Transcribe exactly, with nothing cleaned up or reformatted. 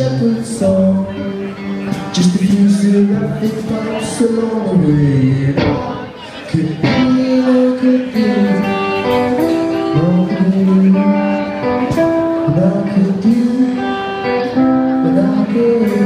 shepherd's song, just a few seraphic pipes along the way. And I could be, I could be wrong, and I could do what I could.